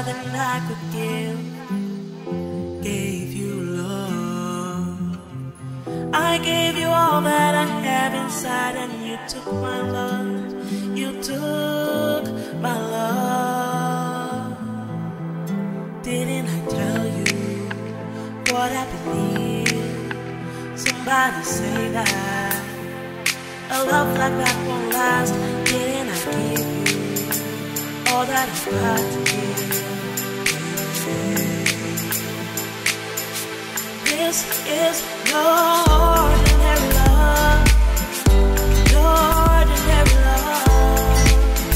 than I could give. Gave you love. I gave you all that I have inside, and you took my love. You took my love. Didn't I tell you what I believe? Somebody say that a love like that won't last. Didn't I give you all that I've got to give? This is no ordinary love. No ordinary love.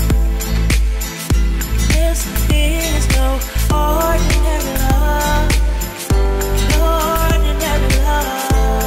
This is no ordinary love. No ordinary love.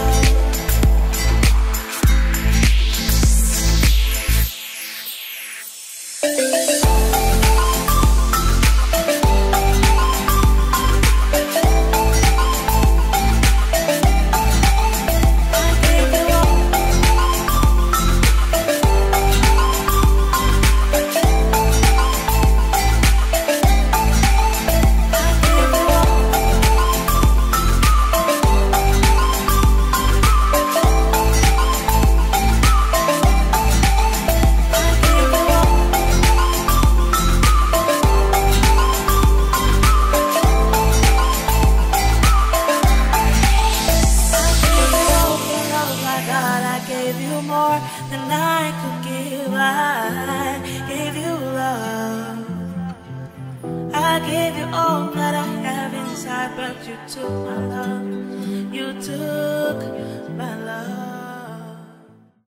More than I could give. I gave you love. I gave you all that I have inside, but you took my love. You took my love.